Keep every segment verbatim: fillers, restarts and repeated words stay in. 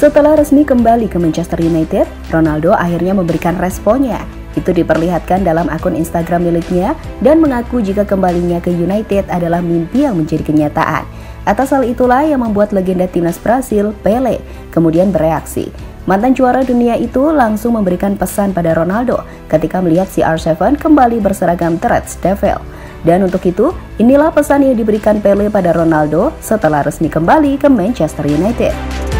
Setelah resmi kembali ke Manchester United, Ronaldo akhirnya memberikan responnya. Itu diperlihatkan dalam akun Instagram miliknya dan mengaku jika kembalinya ke United adalah mimpi yang menjadi kenyataan. Atas hal itulah yang membuat legenda timnas Brasil, Pelé, kemudian bereaksi. Mantan juara dunia itu langsung memberikan pesan pada Ronaldo ketika melihat C R tujuh kembali berseragam The Red Devils. Dan untuk itu, inilah pesan yang diberikan Pelé pada Ronaldo setelah resmi kembali ke Manchester United.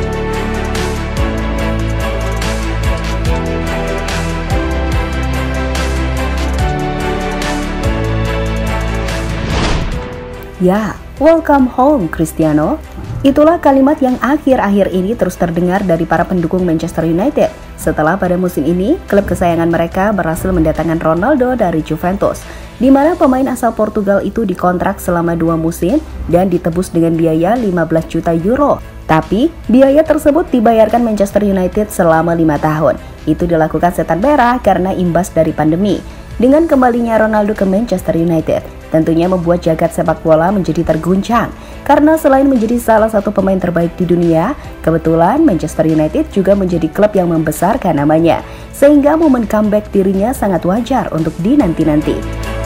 Ya, welcome home Cristiano. Itulah kalimat yang akhir-akhir ini terus terdengar dari para pendukung Manchester United setelah pada musim ini klub kesayangan mereka berhasil mendatangkan Ronaldo dari Juventus, di mana pemain asal Portugal itu dikontrak selama dua musim dan ditebus dengan biaya lima belas juta euro. Tapi biaya tersebut dibayarkan Manchester United selama lima tahun. Itu dilakukan setan merah karena imbas dari pandemi. Dengan kembalinya Ronaldo ke Manchester United, tentunya membuat jagat sepak bola menjadi terguncang. Karena selain menjadi salah satu pemain terbaik di dunia, kebetulan Manchester United juga menjadi klub yang membesarkan namanya. Sehingga momen comeback dirinya sangat wajar untuk dinanti-nanti.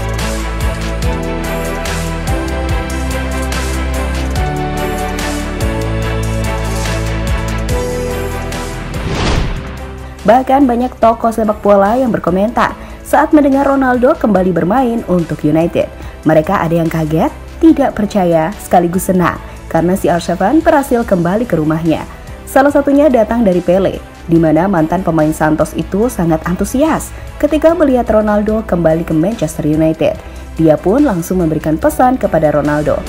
Bahkan banyak tokoh sepak bola yang berkomentar saat mendengar Ronaldo kembali bermain untuk United. Mereka ada yang kaget, tidak percaya, sekaligus senang karena C R tujuh berhasil kembali ke rumahnya. Salah satunya datang dari Pelé, di mana mantan pemain Santos itu sangat antusias ketika melihat Ronaldo kembali ke Manchester United. Dia pun langsung memberikan pesan kepada Ronaldo.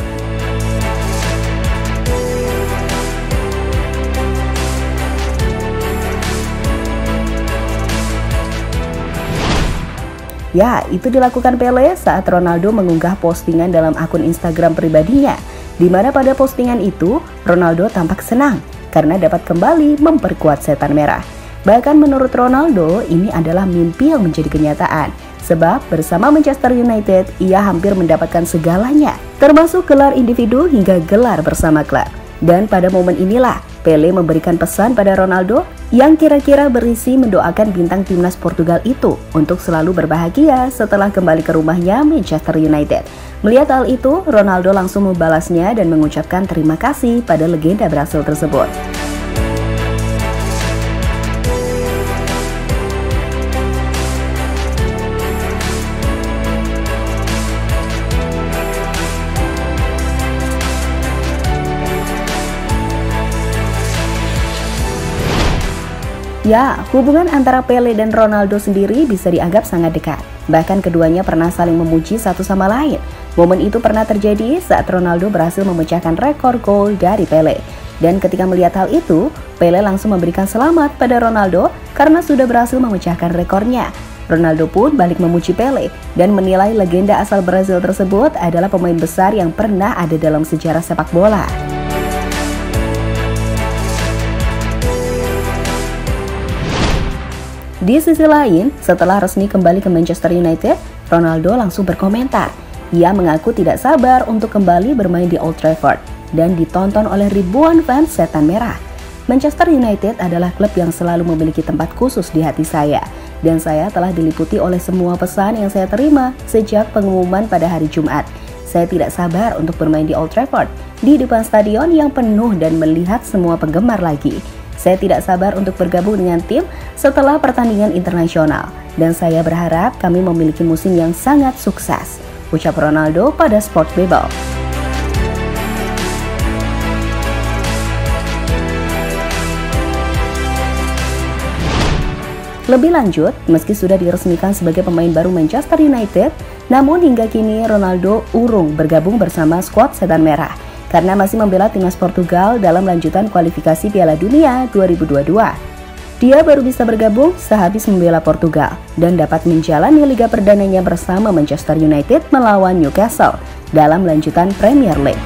Ya, itu dilakukan Pelé saat Ronaldo mengunggah postingan dalam akun Instagram pribadinya, di mana pada postingan itu Ronaldo tampak senang karena dapat kembali memperkuat setan merah. Bahkan menurut Ronaldo, ini adalah mimpi yang menjadi kenyataan, sebab bersama Manchester United ia hampir mendapatkan segalanya, termasuk gelar individu hingga gelar bersama klub. Dan pada momen inilah Pelé memberikan pesan pada Ronaldo yang kira-kira berisi mendoakan bintang timnas Portugal itu untuk selalu berbahagia setelah kembali ke rumahnya Manchester United. Melihat hal itu, Ronaldo langsung membalasnya dan mengucapkan terima kasih pada legenda Brasil tersebut. Ya, hubungan antara Pelé dan Ronaldo sendiri bisa dianggap sangat dekat. Bahkan keduanya pernah saling memuji satu sama lain. Momen itu pernah terjadi saat Ronaldo berhasil memecahkan rekor gol dari Pelé. Dan ketika melihat hal itu, Pelé langsung memberikan selamat pada Ronaldo karena sudah berhasil memecahkan rekornya. Ronaldo pun balik memuji Pelé dan menilai legenda asal Brasil tersebut adalah pemain besar yang pernah ada dalam sejarah sepak bola. Di sisi lain, setelah resmi kembali ke Manchester United, Ronaldo langsung berkomentar. Ia mengaku tidak sabar untuk kembali bermain di Old Trafford dan ditonton oleh ribuan fans setan merah. Manchester United adalah klub yang selalu memiliki tempat khusus di hati saya, dan saya telah diliputi oleh semua pesan yang saya terima sejak pengumuman pada hari Jumat. Saya tidak sabar untuk bermain di Old Trafford, di depan stadion yang penuh dan melihat semua penggemar lagi. Saya tidak sabar untuk bergabung dengan tim setelah pertandingan internasional, dan saya berharap kami memiliki musim yang sangat sukses, ucap Ronaldo pada Sport Bible. Lebih lanjut, meski sudah diresmikan sebagai pemain baru Manchester United, namun hingga kini Ronaldo urung bergabung bersama skuad setan merah karena masih membela timnas Portugal dalam lanjutan kualifikasi Piala Dunia dua ribu dua puluh dua. Dia baru bisa bergabung sehabis membela Portugal dan dapat menjalani liga perdananya bersama Manchester United melawan Newcastle dalam lanjutan Premier League.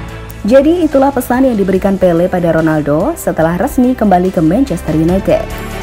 Jadi itulah pesan yang diberikan Pelé pada Ronaldo setelah resmi kembali ke Manchester United.